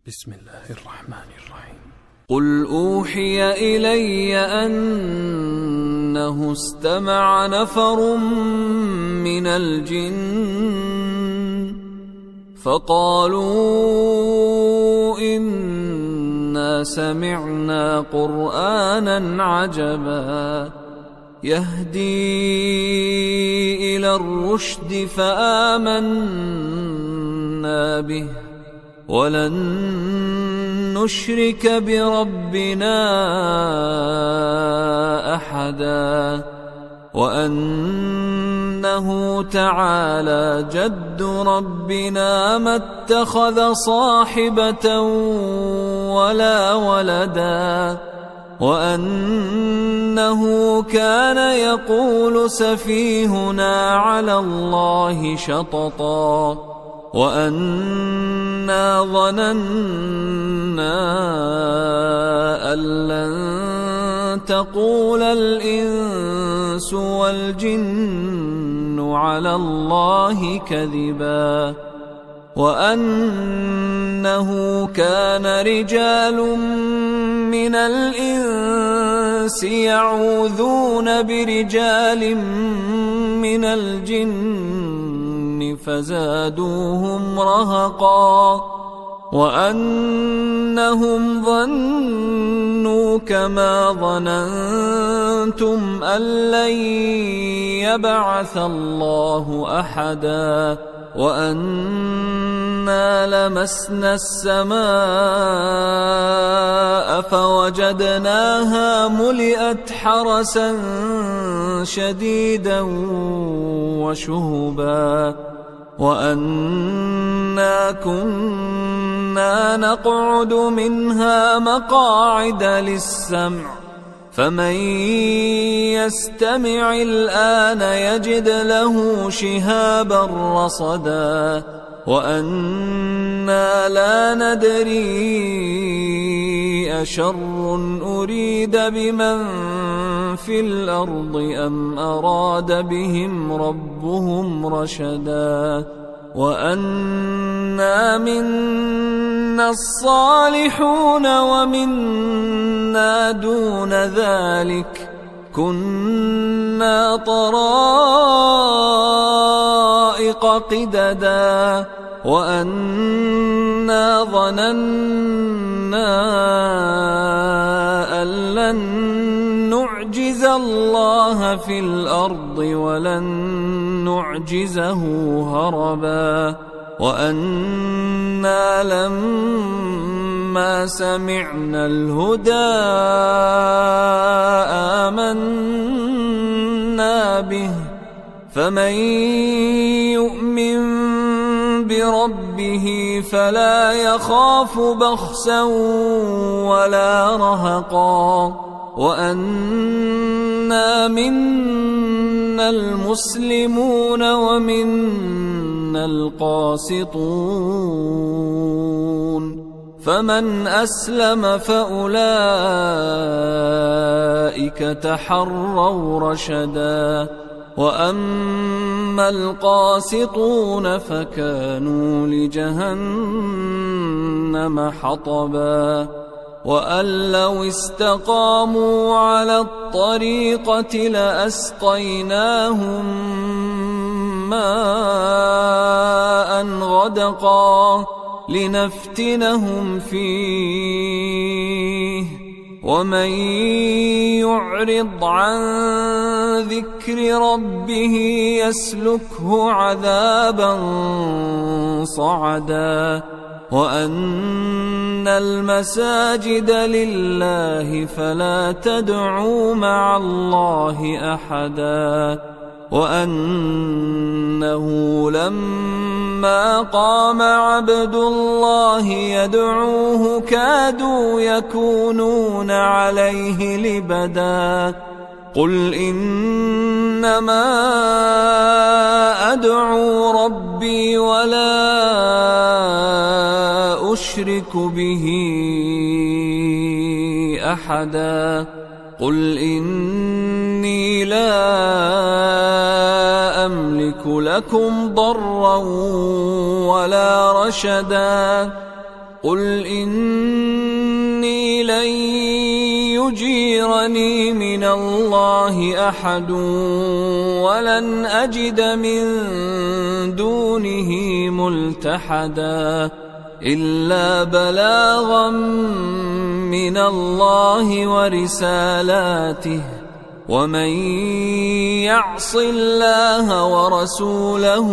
بسم الله الرحمن الرحيم. قل أوحي إلي أنه استمع نفر من الجن فقالوا إنا سمعنا قرآنا عجبا يهدي إلى الرشد فآمنا به ولن نشرك بربنا أحدا وأنه تعالى جد ربنا ما اتخذ صاحبة ولا ولدا وأنه كان يقول سفيهنا على الله شططا وأنا ظننا أن لن تقول الإنس والجن على الله كذبا وأنه كان رجال من الإنس يعوذون برجال من الجن فزادوهم رهقا وأنهم ظنوا كما ظننتم أن لن يبعث الله أحدا وأنا لمسنا السماء فوجدناها ملئت حرسا شديدا وشهبا وأنا كنا نقعد منها مقاعد للسمع فمن يستمع الآن يجد له شهابا رصدا وأنا لا ندري أشر أريد بمن في الأرض أم أراد بهم ربهم رشدا وأنا منا الصالحون ومنا دون ذلك كنا طرائق قددا وأنا ظننا أن لن نعجز الله في الأرض ولن نعجزه هربا وأنا لما سمعنا الهدى آمنا به فمن يؤمن بربه فلا يخاف بخسا ولا رهقا وأنا منا المسلمون ومنا القاسطون فمن أسلم فأولئك تحروا رشدا وأما القاسطون فكانوا لجهنم حطبا وأن لو استقاموا على الطريقة لأسقيناهم ماء غدقا لنفتنهم فيه ومن يعرض عن ذكر ربه يسلكه عذابا صعدا وأن المساجد لله فلا تدعوا مع الله أحدا وأنه لما قام عبد الله يدعوه كادوا يكونون عليه لبدا قل إنما أدعو ربي ولا أشرك به أحدا قل إني لا أملك لكم ضرا ولا رشدا قل إني لن يجيرني من الله أحد ولن أجد من دونه ملتحدا إلا بلاغا من الله ورسالاته ومن يعص الله ورسوله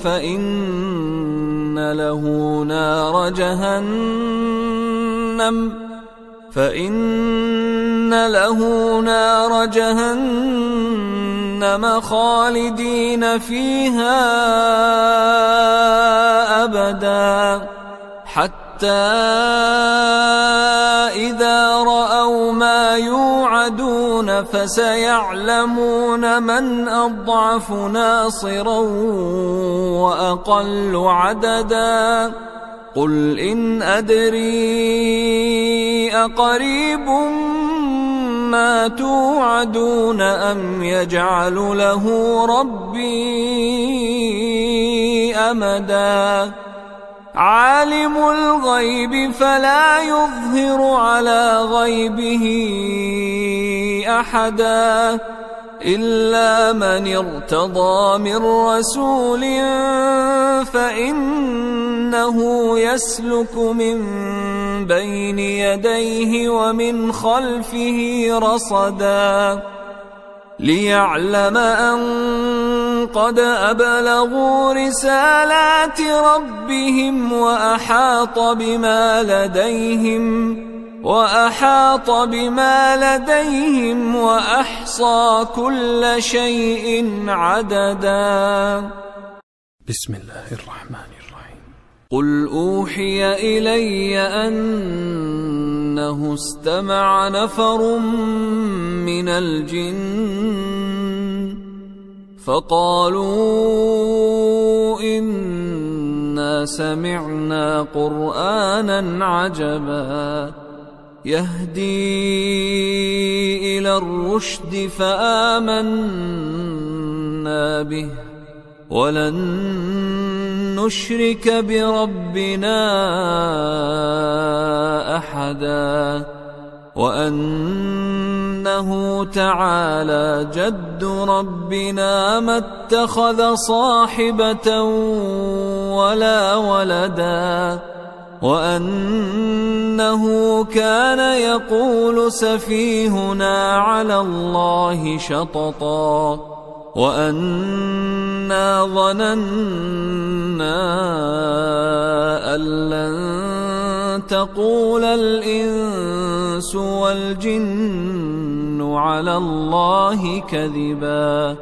فإن له نار جهنم خالدين فيها أبدا حتى إذا رأوا ما يوعدون فسيعلمون من أضعف ناصرا وأقل عددا قل إن أدري أقريب ما توعدون أم يجعل له ربي أمدا عالم الغيب فلا يظهر على غيبه أحدا إلا من ارتضى من رسول فإنه يسلك من بين يديه ومن خلفه رصدا ليعلم أن قد أبلغوا رسالات ربهم وأحاط بما لديهم وأحصى كل شيء عددا بسم الله الرحمن الرحيم قل أوحي إلي أنه استمع نفر من الجن فقالوا إنا سمعنا قرآنا عجبا يهدي إلى الرشد فآمنا به ولن نشرك بربنا أحدا وأنه تعالى جد ربنا ما اتخذ صاحبة ولا ولدا وأنه كان يقول سفيهنا على الله شططا وأنا ظننا أن لن تقول الإنس والجن على الله كذبا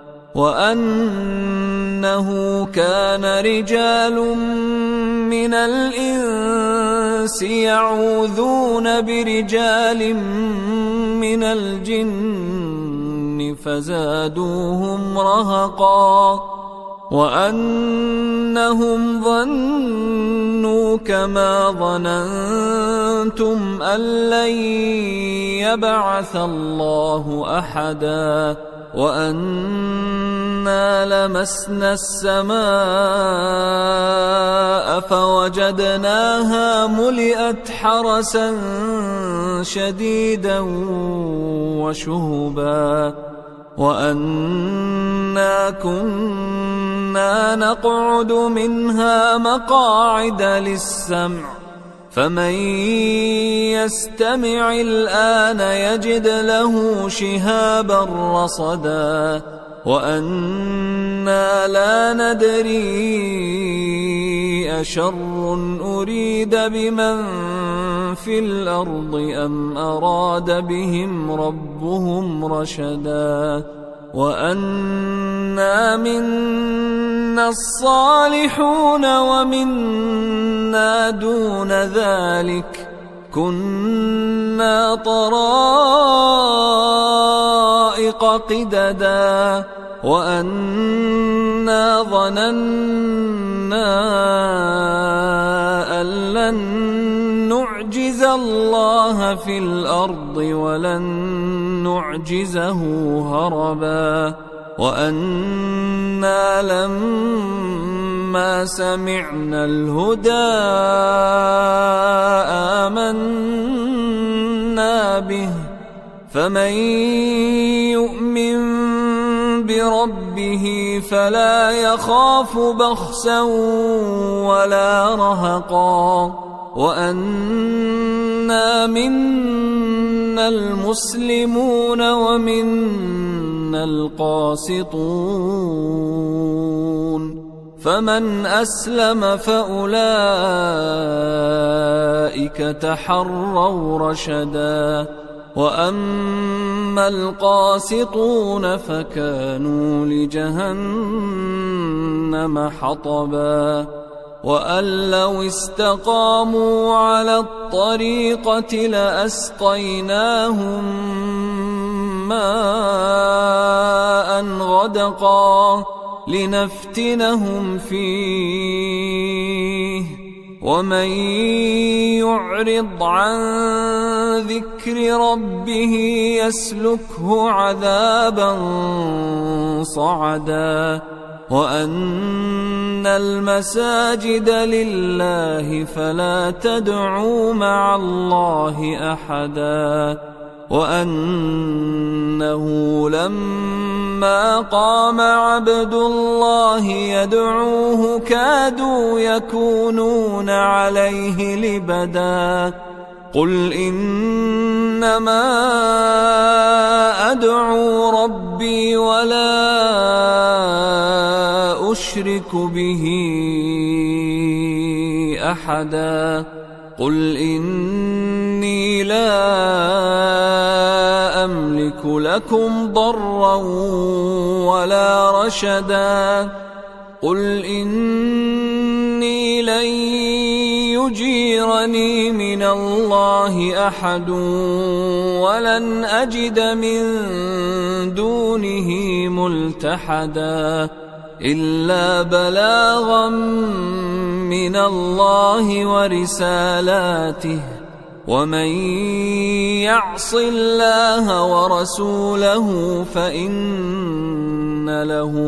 وأنه كان رجال من الإنس يعوذون برجال من الجن فزادوهم رهقا وأنهم ظنوا كما ظننتم أن لن يبعث الله أحدا وأنا لمسنا السماء فوجدناها ملئت حرسا شديدا وشهبا وأنا كنا نقعد منها مقاعد للسمع فمن يستمع الآن يجد له شهابا رصدا وأنا لا ندري أشر أريد بمن في الأرض أم أراد بهم ربهم رشدا وأنا منا الصالحون ومنا دون ذلك كنا طرائق قددا وأنا ظننا أن لن نعجز الله في الأرض ولن نعجزه هربا وأنا لما فلما سمعنا الهدى آمنا به فمن يؤمن بربه فلا يخاف بخسا ولا رهقا وأنا منا المسلمون ومنا القاسطون فمن أسلم فأولئك تحروا رشدا وأما القاسطون فكانوا لجهنم حطبا وأن لو استقاموا على الطريقة لأسقيناهم ماء غدقا لنفتنهم فيه ومن يعرض عن ذكر ربه يسلكه عذابا صعدا وأن المساجد لله فلا تدعوا مع الله أحدا وأنه لما قام عبد الله يدعوه كادوا يكونون عليه لبدا قل إنما أدعو ربي ولا أشرك به أحدا قل إني لا أملك لكم ضرا ولا رشدا قل إني لن يجيرني من الله أحد ولن أجد من دونه ملتحدا إلا بلاغا من الله ورسالاته ومن يعص الله ورسوله فإن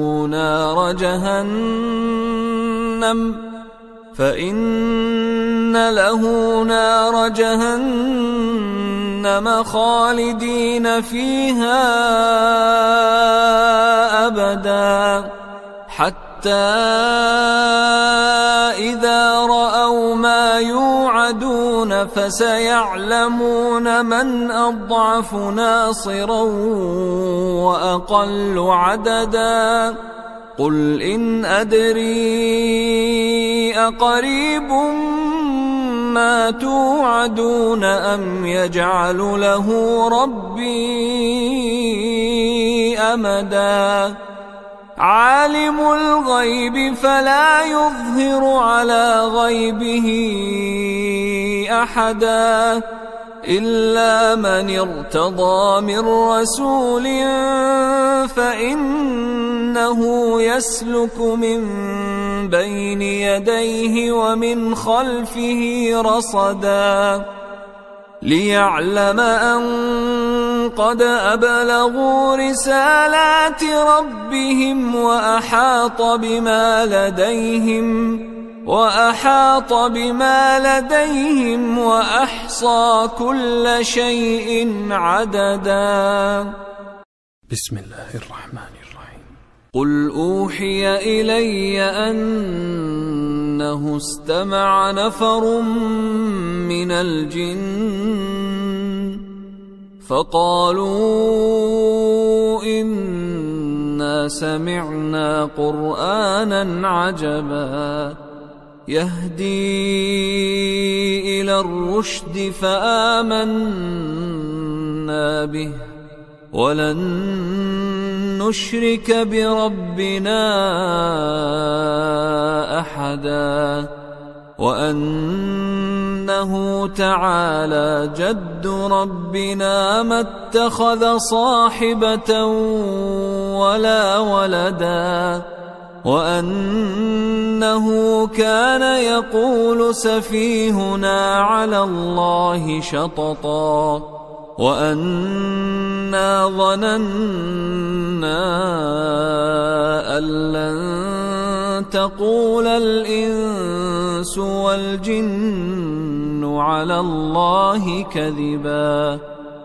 له نار جهنم خالدين فيها أبدا حتى إذا رأوا ما يوعدون فسيعلمون من أضعف ناصرا وأقل عددا قل إن أدري أقريب ما توعدون أم يجعل له ربي أمدا عالم الغيب فلا يظهر على غيبه أحدا إلا من ارتضى من رسول فإنه يسلك من بين يديه ومن خلفه رصدا ليعلم أن قد أبلغوا رسالات ربهم وأحاط بما لديهم وأحصى كل شيء عددا بسم الله الرحمن الرحيم قل أوحي إلي أنه استمع نفر من الجن فقالوا إنا سمعنا قرآنا عجبا يهدي إلى الرشد فآمنا به ولن نشرك بربنا أحدا وأنه تعالى جد ربنا ما اتخذ صاحبة ولا ولدا وأنه كان يقول سفيهنا على الله شططا وأنا ظننا أن لن تقول الإنس والجن على الله كذبا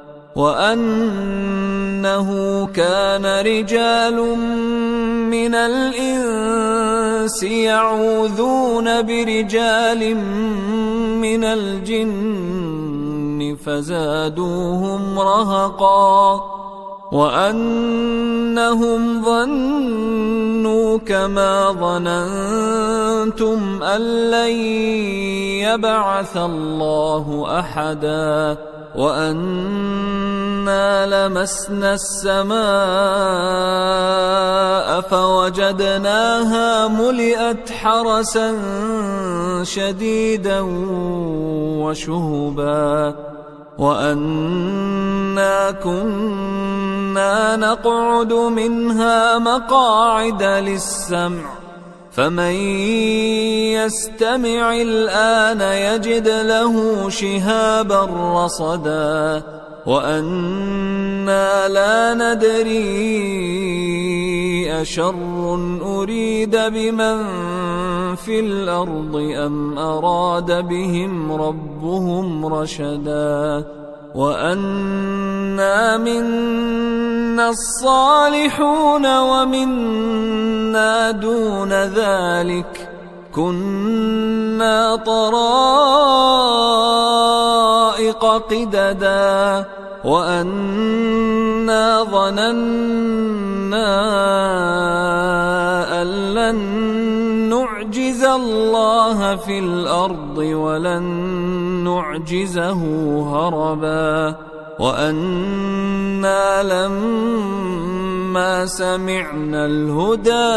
وأنه كان رجال من الإنس يعوذون برجال من الجن فزادوهم رهقا وأنهم ظنوا كما ظننتم أن لن يبعث الله أحدا وأنا لمسنا السماء فوجدناها ملئت حرسا شديدا وشهبا وأنا كنا نقعد منها مقاعد للسمع فمن يستمع الآن يجد له شهابا رصدا وأنا لا ندري أشر أريد بمن في الأرض أم أراد بهم ربهم رشدا وأنا منا الصالحون ومنا دون ذلك كنا طرائق قددا وأنا ظننا أن لن نعجز الله في الأرض ولن نعجزه هربا وأنا لما سمعنا الهدى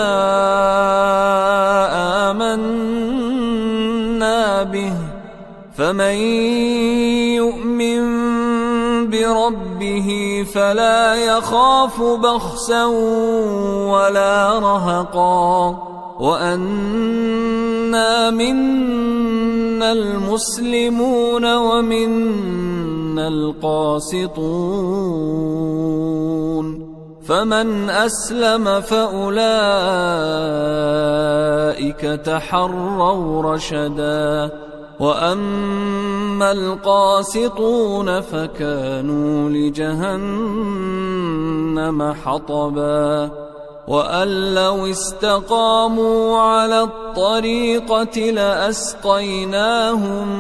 آمنا به فمن يؤمن بربه فلا يخاف بخسا ولا رهقا وأنا منا المسلمون ومنا القاسطون فمن أسلم فأولئك تحروا رشدا وأما القاسطون فكانوا لجهنم حطبا وأن لو استقاموا على الطريقة لأسقيناهم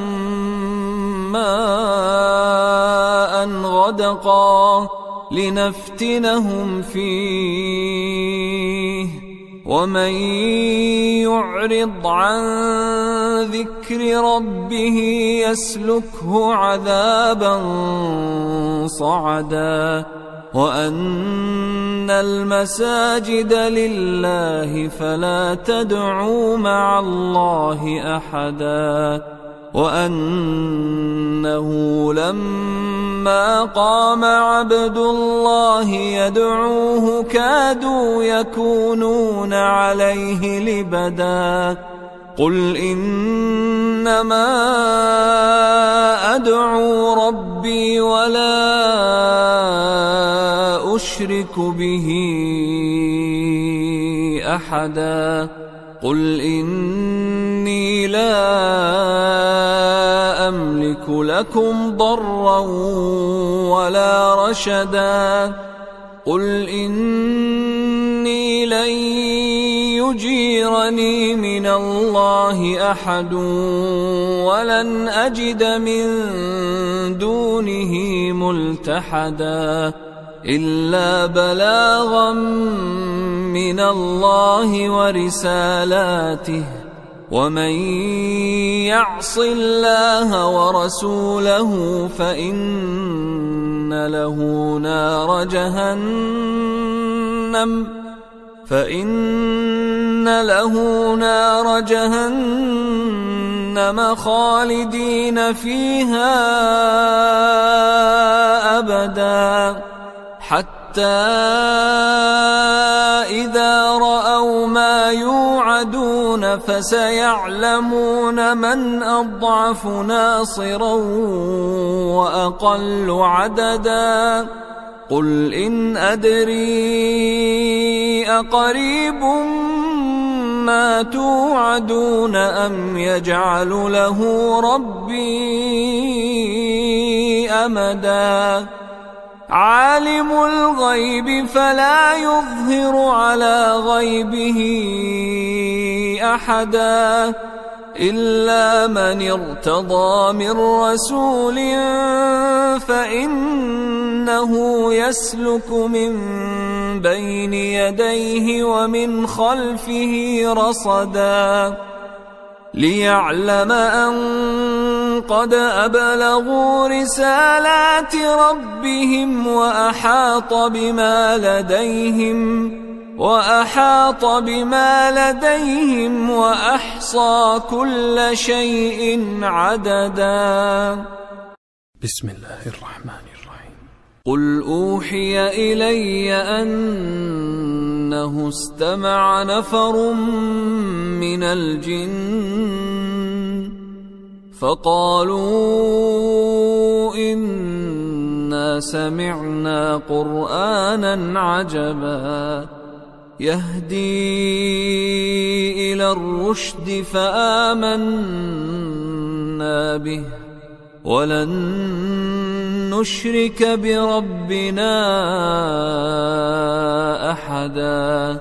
ماء غدقا لنفتنهم فيه ومن يعرض عن ذكر ربه يسلكه عذابا صعدا وأن المساجد لله فلا تدعوا مع الله أحدا وأنه لما قام عبد الله يدعوه كادوا يكونون عليه لبدا قل إنما أدعو ربي ولا أشرك به أحدا قل إني لا أملك لكم ضرا ولا رشدا قل إني لن يجيرني من الله أحد ولن أجد من دونه ملتحدا إلا بلاغا من الله ورسالاته ومن يعص الله ورسوله فإن له نار جهنم خالدين فيها أبدا حتى إذا رأوا ما يوعدون فسيعلمون من أضعف ناصرا وأقل عددا قل إن أدري أقريب ما توعدون أم يجعل له ربي أمدا عالم الغيب فلا يظهر على غيبه أحدا إلا من ارتضى من رسول فإنه يسلك من بين يديه ومن خلفه رصدا ليعلم أن قد أبلغوا رسالات ربهم وأحاط بما لديهم وأحصى كل شيء عددا. بسم الله الرحمن الرحيم. قل أوحي إلي أنه استمع نفر من الجن فقالوا إنا سمعنا قرآنا عجبا يهدي إلى الرشد فآمنا به ولن نشرك بربنا أحدا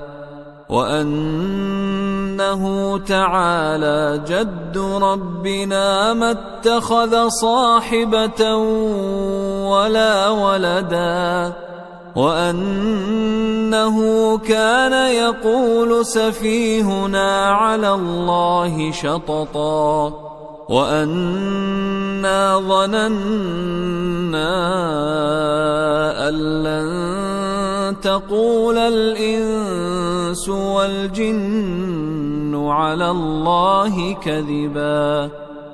وأنه تعالى جد ربنا ما اتخذ صاحبة ولا ولدا وأنه كان يقول سفيهنا على الله شططا وأنا ظننا أن لن تقول الإنس والجن على الله كذبا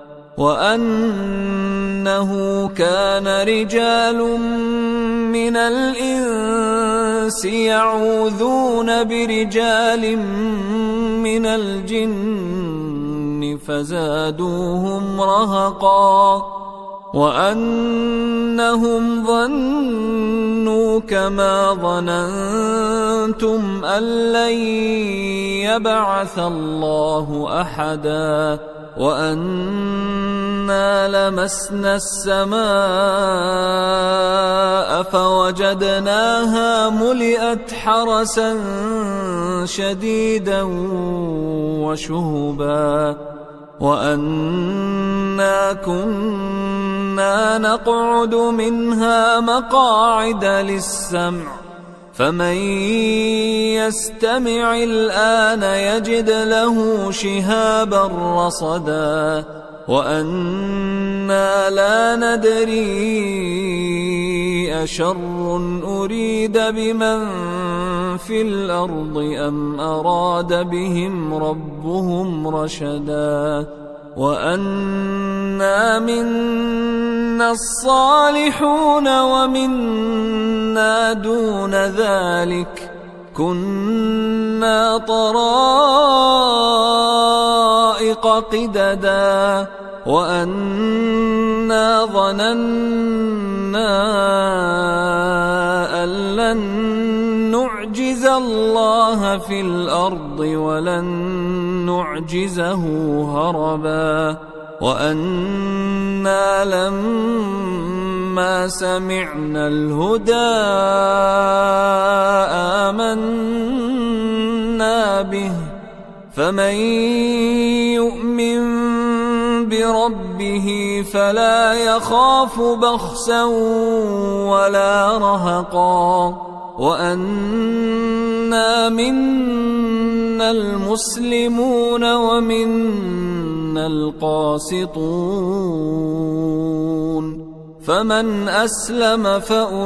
وأنه كان رجال من الإنس يعوذون برجال من الجن فزادوهم رهقا وأنهم ظنوا كما ظننتم أن لن يبعث الله أحدا وأنا لمسنا السماء فوجدناها ملئت حرسا شديدا وشهبا وأنا كنا نقعد منها مقاعد للسمع فمن يستمع الآن يجد له شهابا رصدا وأنا لا ندري أشر أريد بمن في الأرض أم أراد بهم ربهم رشدا وأنا منا الصالحون ومنا دون ذلك كنا طرائق قددا وأنا ظننا أن لن نعجز الله في الأرض ولن نعجزه هربا وأنا لما سمعنا الهدى آمنا به فمن يؤمن بربه فلا يخاف بخسا ولا رهقا وأنا منا المسلمون ومنا القاسطون فمن أسلم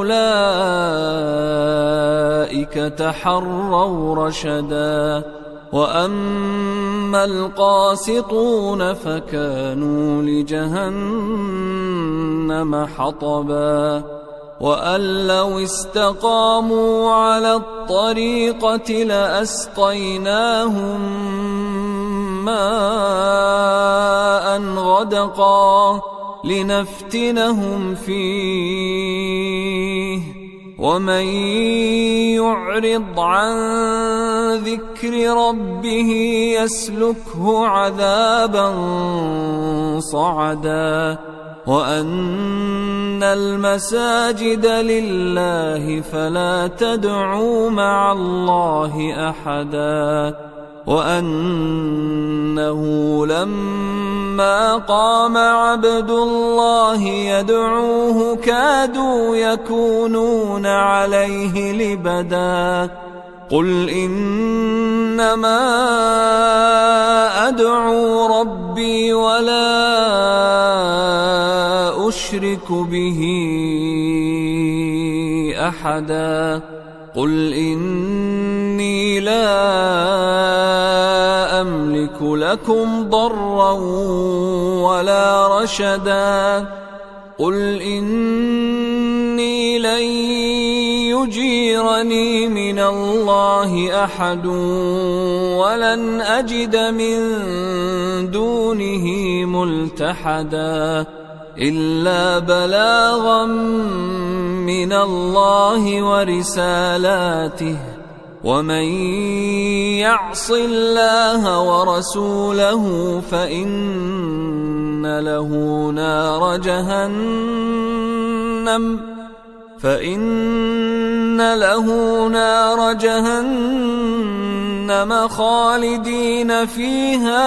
فأولئك تحروا رشدا وأما القاسطون فكانوا لجهنم حطبا وأن لو استقاموا على الطريقة لأسقيناهم ماء غدقا لنفتنهم فيه ومن يعرض عن ذكر ربه يسلكه عذابا صعدا وأن المساجد لله فلا تدعوا مع الله أحدا وأنه لما قام عبد الله يدعوه كادوا يكونون عليه لبدا قل إنما أدعو ربي ولا أشرك به أحدا قل إني لا أملك لكم ضرا ولا رشدا قل إني لن يجيرني من الله أحد ولن أجد من دونه ملتحدا إلا بلاغا من الله ورسالاته ومن يعص الله ورسوله فإن له نار جهنم خالدين فيها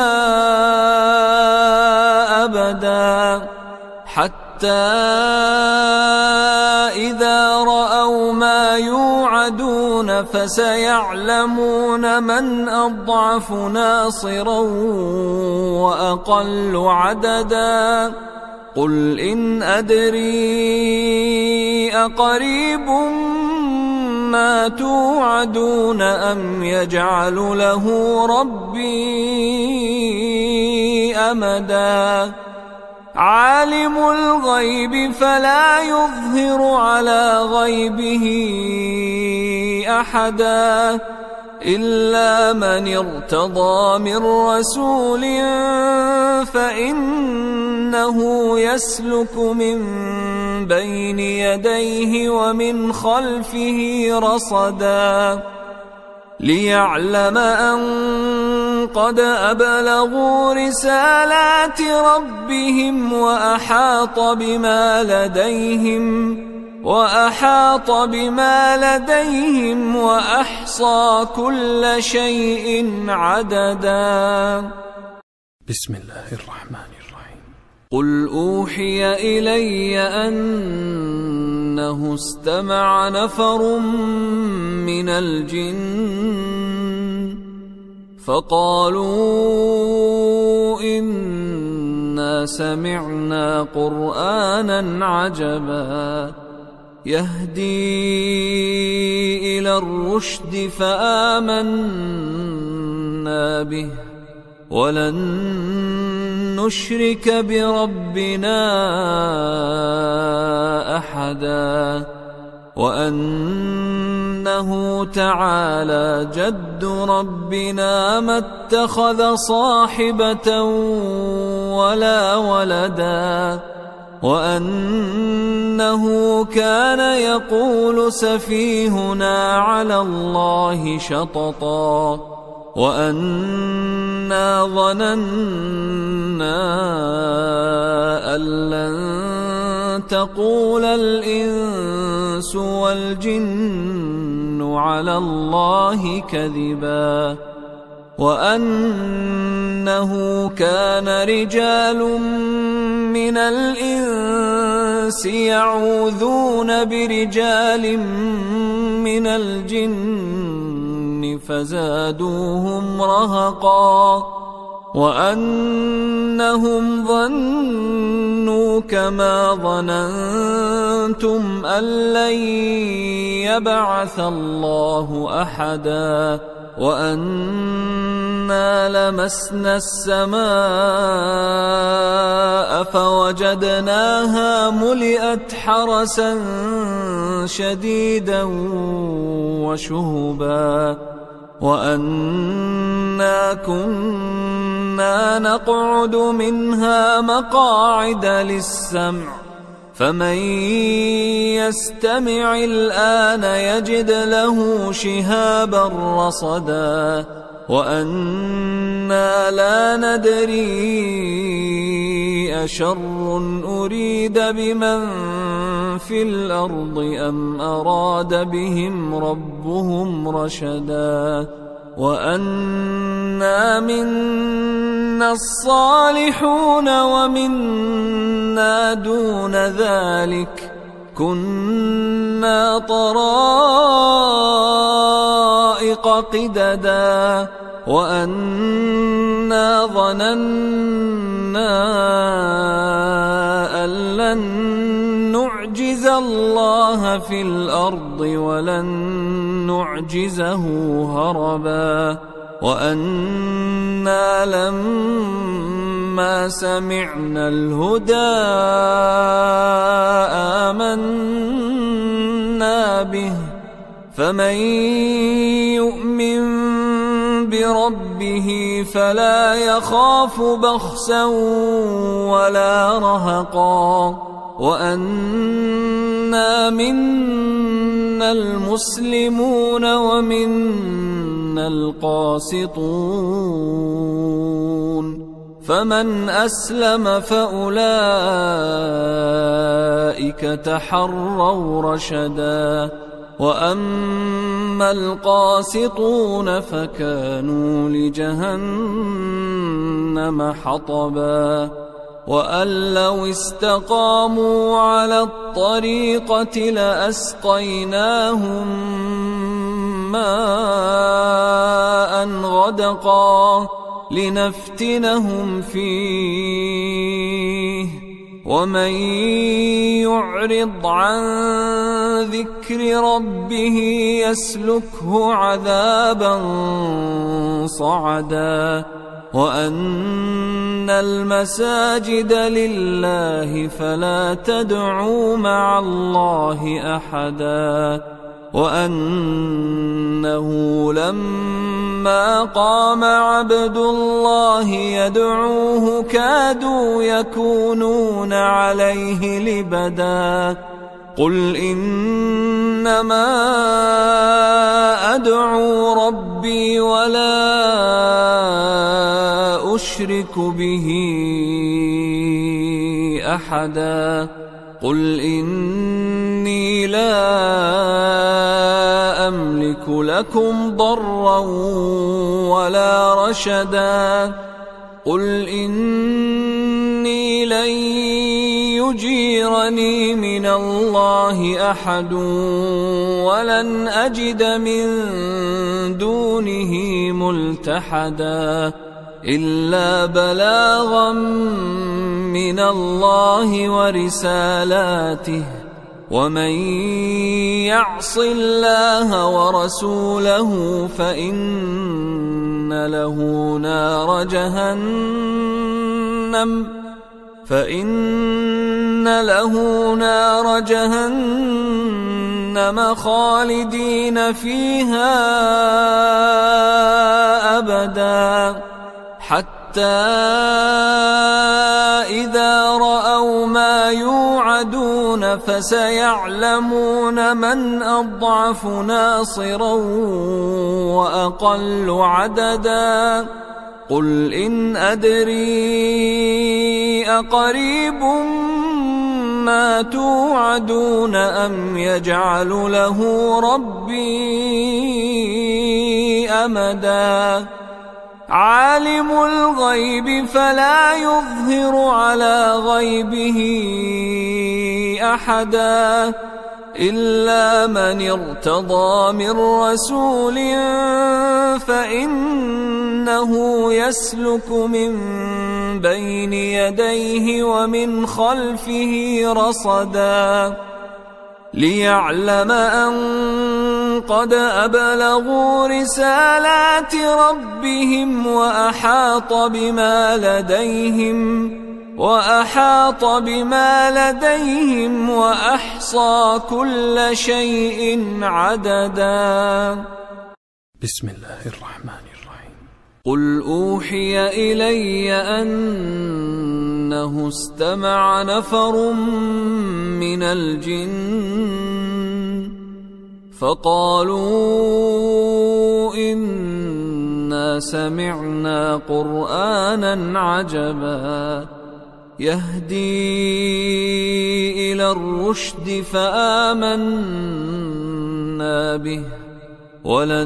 أبدا حتى إذا رأوا ما يوعدون فسيعلمون من أضعف ناصرا وأقل عددا قل إن أدري أقريب ما توعدون أم يجعل له ربي أمدا عالم الغيب فلا يظهر على غيبه أحدا إلا من ارتضى من رسول فإنه يسلك من بين يديه ومن خلفه رصدا ليعلم أن قد أبلغوا رسالات ربهم وأحاط بما لديهم وأحصى كل شيء عددا بسم الله الرحمن الرحيم قل أوحي إلي أنه استمع نفر من الجن فقالوا إنا سمعنا قرآنا عجبا يهدي إلى الرشد فآمنا به ولن نشرك بربنا أحدا وأنه تعالى جد ربنا ما اتخذ صاحبة ولا ولدا وأنه كان يقول سفيهنا على الله شططا وأنا ظننا أن لن تقول الإنس والجن على الله كذبا وأنه كان رجال من الإنس يعوذون برجال من الجن فزادوهم رهقا وأنهم ظنوا كما ظننتم أن لن يبعث الله أحدا وأنا لمسنا السماء فوجدناها ملئت حرسا شديدا وشهبا وأنا كنا نقعد منها مقاعد للسمع فمن يستمع الآن يجد له شهابا رصدا وأنا لا ندري أشر أريد بمن في الأرض أم أراد بهم ربهم رشدا وأنا منا الصالحون ومنا دون ذلك كنا طرائق قددا وأنا ظننا أن لن نعجز الله في الأرض ولن نعجزه هربا وأنا لما سمعنا الهدى آمنا به فمن يؤمن بربه فلا يخاف بخسا ولا رهقا وأنا منا المسلمون ومنا القاسطون فمن أسلم فأولئك تحروا رشدا وأما القاسطون فكانوا لجهنم حطبا وأن لو استقاموا على الطريقة لأسقيناهم ماء غدقا لنفتنهم فيه ومن يعرض عن ذكر ربه يسلكه عذابا صعدا وأن المساجد لله فلا تدعوا مع الله أحدا وأنه لما قام عبد الله يدعوه كادوا يكونون عليه لبدا قل إنما أدعو ربي ولا أشرك به أحدا قل إني لا أملك لكم ضرا ولا رشدا قل إني لن يجيرني من الله أحد ولن أجد من دونه ملتحدا إلا بلاغا من الله ورسالاته ومن يعص الله ورسوله فإن له نار جهنم خالدين فيها أبدا حتى إذا رأوا ما يوعدون فسيعلمون من أضعف ناصرا وأقل عددا قل إن أدري أقريب ما توعدون أم يجعل له ربي أمدا عالم الغيب فلا يظهر على غيبه أحدا إلا من ارتضى من رسول فإنه يسلك من بين يديه ومن خلفه رصدا ليعلم أن قد أبلغوا رسالات ربهم وأحاط بما لديهم وأحصى كل شيء عددا. بسم الله الرحمن الرحيم. قل أوحي إلي أنه استمع نفر من الجن فقالوا إنا سمعنا قرآنا عجبا يهدي إلى الرشد فآمنا به ولن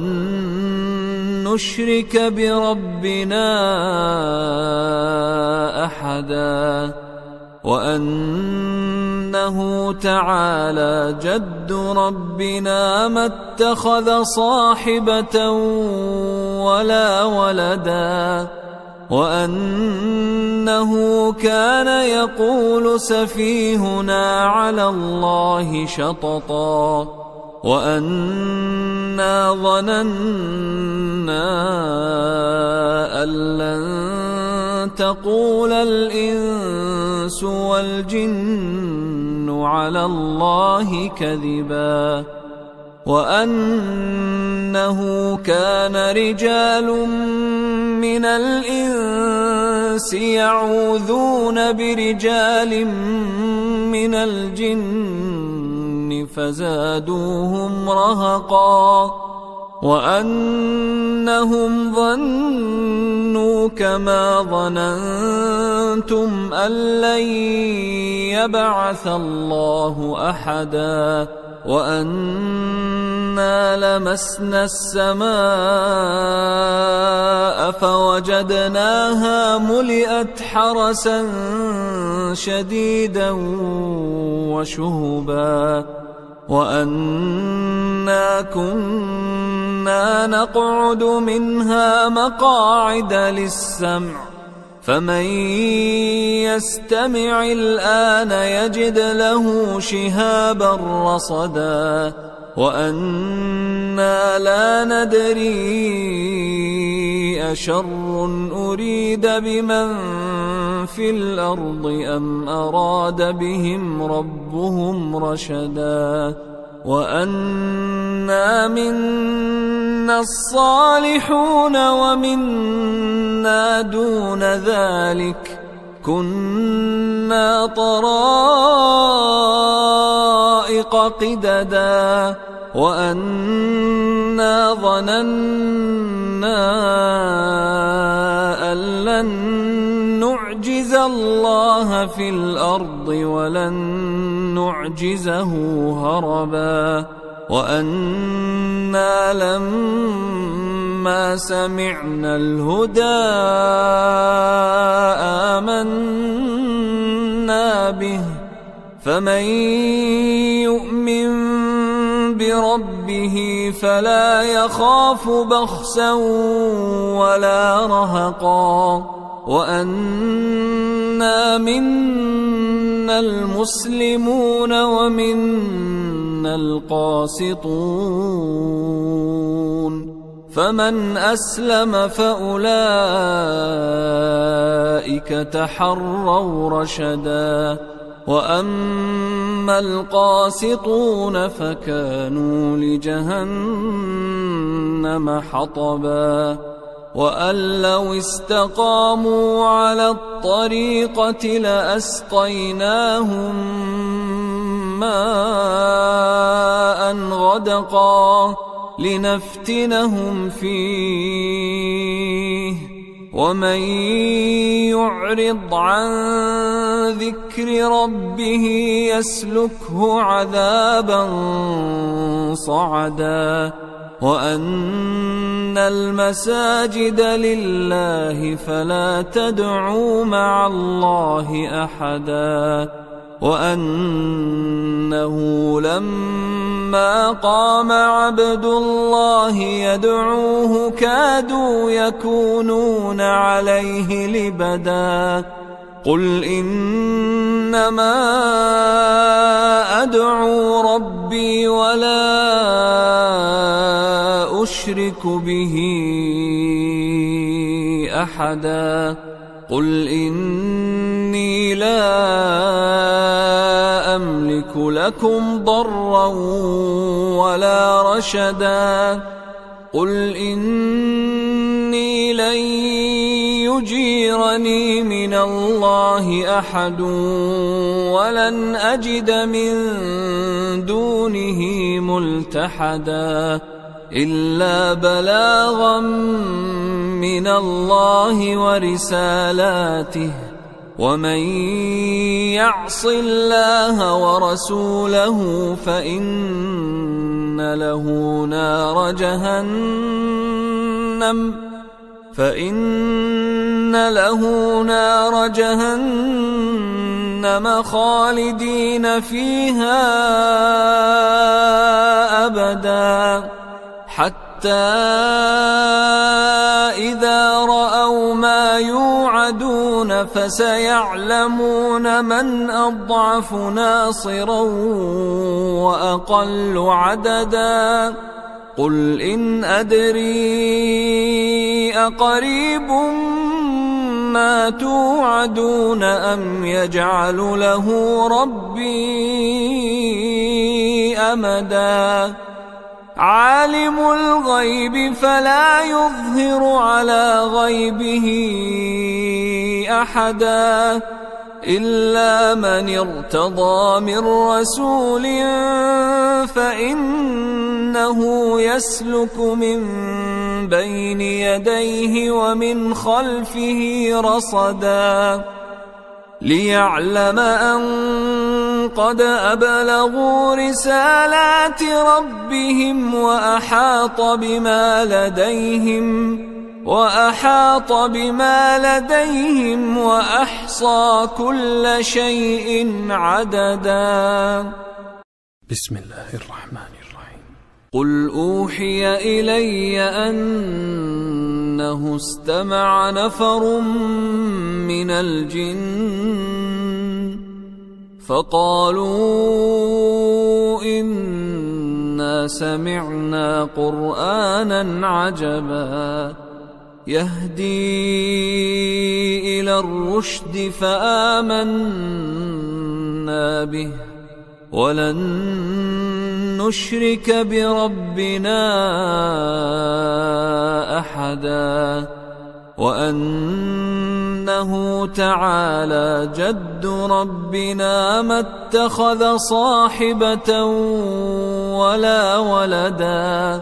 نشرك بربنا أحدا وأنه تعالى جد ربنا ما اتخذ صاحبة ولا ولدا وأنه كان يقول سفيهنا على الله شططا وأنا ظننا أن لن تقول الإنس والجن على الله كذبا وأنه كان رجال من الإنس يعوذون برجال من الجن فزادوهم رهقا وأنهم ظنوا كما ظننتم أن لن يبعث الله أحدا وأنا لمسنا السماء فوجدناها ملئت حرسا شديدا وشهبا وأنا كنا نقعد منها مقاعد للسمع فمن يستمع الآن يجد له شهابا رصدا وأنا لا ندري أشر أريد بمن في الأرض أم أراد بهم ربهم رشدا وأنا منا الصالحون ومنا دون ذلك كنا طرائق قددا وأنا ظننا أن لن نعجز الله في الأرض ولن نعجزه هربا وأنا لما سمعنا الهدى آمنا به فمن يؤمن بربه فلا يخاف بخسا ولا رهقا وأنا منا المسلمون ومنا القاسطون فمن أسلم فأولئك تحروا رشدا وأما القاسطون فكانوا لجهنم حطبا وأن لو استقاموا على الطريقة لأسقيناهم ماء غدقا لنفتنهم فيه ومن يعرض عن ذكر ربه يسلكه عذابا صعدا وأن المساجد لله فلا تدعوا مع الله أحدا وأنه لما قام عبد الله يدعوه كادوا يكونون عليه لبدا قل إنما أدعو ربي ولا أشرك به أحدا قل إني لا أملك لكم ضرا ولا رشدا قل إني إني لن يجيرني من الله أحد ولن أجد من دونه ملتحدا إلا بلاغا من الله ورسالاته ومن يعص الله ورسوله فإن له نار جهنم خالدين فيها أبدا حتى إذا رأوا ما يوعدون فسيعلمون من أضعف ناصرا وأقل عددا قل إن أدري أقريب ما توعدون أم يجعل له ربي أمدا عالم الغيب فلا يظهر على غيبه أحدا إلا من ارتضى من رسول فإنه يسلك من بين يديه ومن خلفه رصدا ليعلم أن قد أبلغوا رسالات ربهم وأحاط بما لديهم وأحصى كل شيء عددا. بسم الله الرحمن الرحيم. قل أوحي إلي أنه استمع نفر من الجن فقالوا إنا سمعنا قرآنا عجبا يهدي إلى الرشد فآمنا به ولن نشرك بربنا أحدا وأنه تعالى جد ربنا ما اتخذ صاحبة ولا ولدا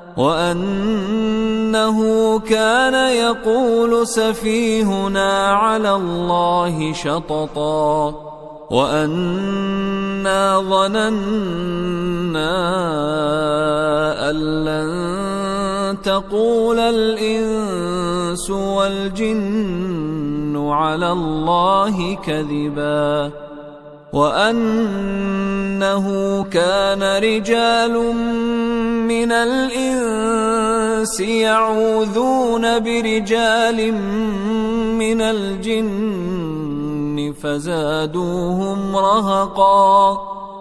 وأنه كان يقول سفيهنا على الله شططا وأنا ظننا أن لن تقول الإنس والجن على الله كذبا وأنه كان رجال من الإنس يعوذون برجال من الجن فزادوهم رهقا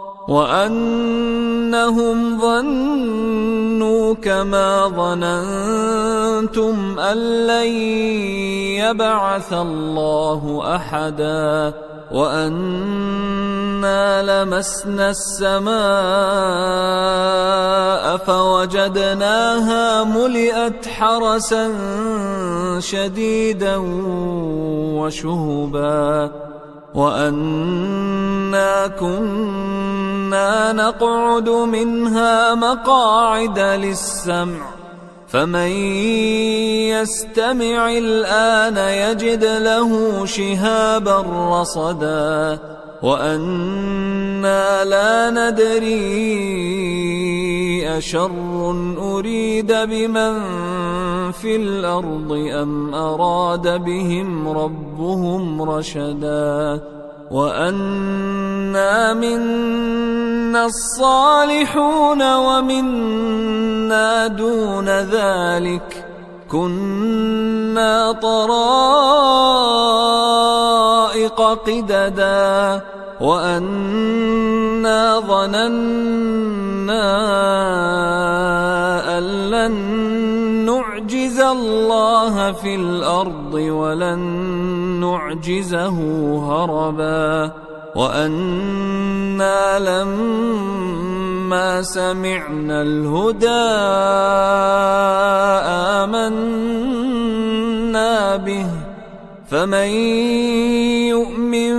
وأنهم ظنوا كما ظننتم أن لن يبعث الله أحدا وأنا لمسنا السماء فوجدناها ملئت حرسا شديدا وشهبا وأنا كنا نقعد منها مقاعد للسمع فمن يستمع الآن يجد له شهابا رصدا وأنا لا ندري أشر أريد بمن في الأرض أم أراد بهم ربهم رشدا وأنا منا الصالحون ومنا دون ذلك كنا طرائق قددا وأنا ظننا أن لن نعجز الله في الأرض ولن نعجزه هربا وأنا لما سمعنا الهدى آمنا به فمن يؤمن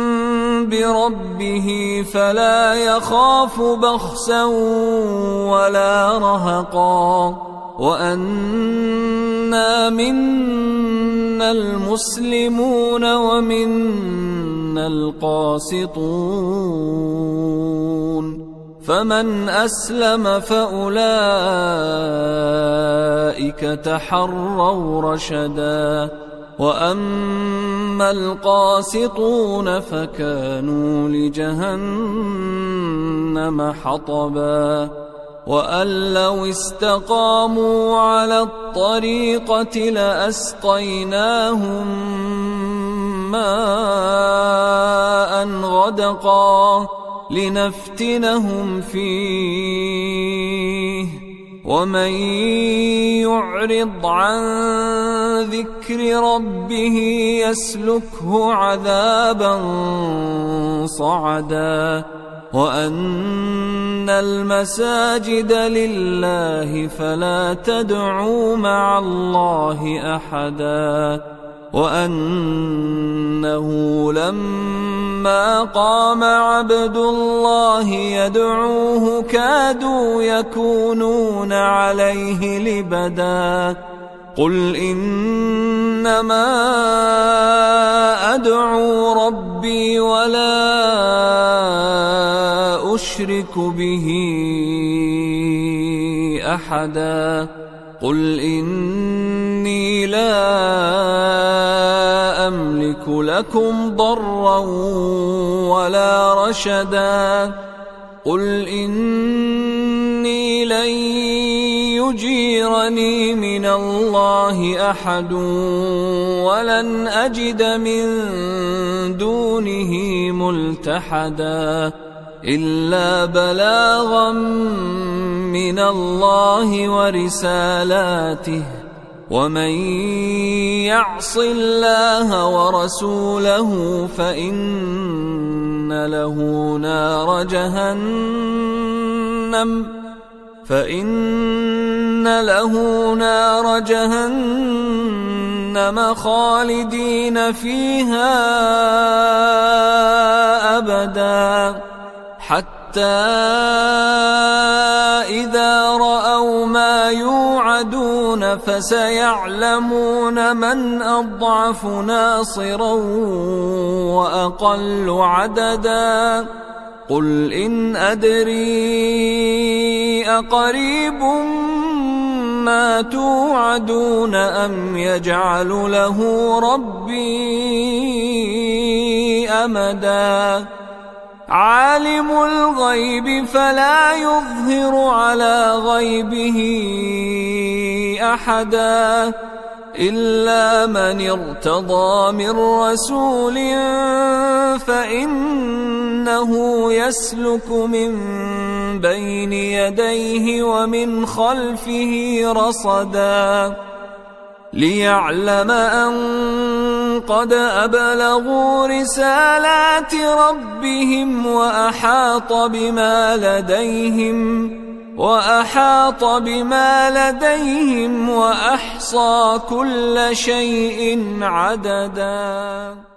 بربه فلا يخاف بخسا ولا رهقا وأنا منا المسلمون ومنا القاسطون فمن أسلم فأولئك تحروا رشدا وأما القاسطون فكانوا لجهنم حطبا وأن لو استقاموا على الطريقة لأسقيناهم ماء غدقا لنفتنهم فيه ومن يعرض عن ذكر ربه يسلكه عذابا صعدا وأن المساجد لله فلا تدعوا مع الله أحدا وأنه لما قام عبد الله يدعوه كادوا يكونون عليه لبدا قل إنما أدعو ربي ولا أشرك به أحدا قل إني لا أملك لكم ضرا ولا رشدا قل إني لن يجيرني من الله أحد ولن أجد من دونه ملتحدا إلا بلاغا من الله ورسالاته ومن يعص الله ورسوله فإن له نار جهنم خالدين فيها أبدا حتى إذا رأوا ما يوعدون فسيعلمون من أضعف ناصرا وأقل عددا قل إن أدري أقريب ما توعدون أم يجعل له ربي أمدا عالم الغيب فلا يظهر على غيبه أحدا إلا من ارتضى من رسول فإنه يسلك من بين يديه ومن خلفه رصدا ليعلم أن قد أبلغوا رسالات ربهم وأحاط بما لديهم وأحصى كل شيء عددا.